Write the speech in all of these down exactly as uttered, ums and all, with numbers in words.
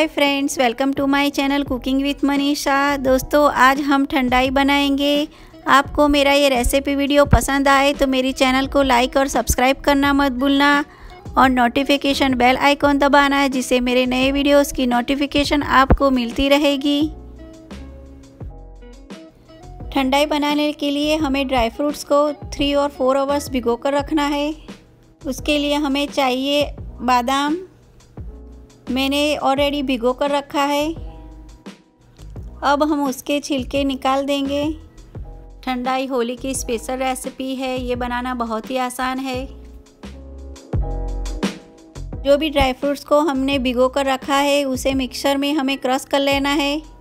Hi friends, welcome to my channel cooking with Manisha. दोस्तों, आज हम ठंडाई बनाएंगे। आपको मेरा ये रेसिपी वीडियो पसंद आए तो मेरी चैनल को लाइक और सब्सक्राइब करना मत भूलना और नोटिफिकेशन बेल आइकॉन दबाना है, जिससे मेरे नए वीडियोस की नोटिफिकेशन आपको मिलती रहेगी। ठंडाई बनाने के लिए हमें ड्राई फ्रूट्स को थ्री और फोर आवर्स भिगो कर रखना है। उसके लिए हमें चाहिए बादाम, मैंने ऑलरेडी भिगो कर रखा है। अब हम उसके छिलके निकाल देंगे। ठंडाई होली की स्पेशल रेसिपी है, ये बनाना बहुत ही आसान है। जो भी ड्राई फ्रूट्स को हमने भिगो कर रखा है उसे मिक्सर में हमें क्रश कर लेना है।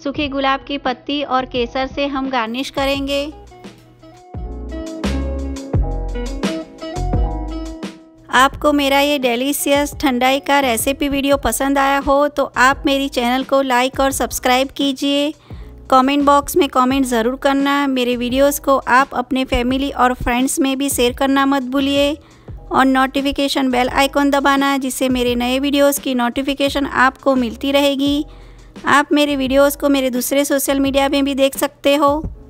सूखी गुलाब की पत्ती और केसर से हम गार्निश करेंगे। आपको मेरा ये डेलीशियस ठंडाई का रेसिपी वीडियो पसंद आया हो तो आप मेरी चैनल को लाइक और सब्सक्राइब कीजिए। कमेंट बॉक्स में कमेंट ज़रूर करना। मेरे वीडियोस को आप अपने फैमिली और फ्रेंड्स में भी शेयर करना मत भूलिए और नोटिफिकेशन बेल आइकॉन दबाना, जिससे मेरे नए वीडियोस की नोटिफिकेशन आपको मिलती रहेगी। आप मेरे वीडियोस को मेरे दूसरे सोशल मीडिया में भी देख सकते हो।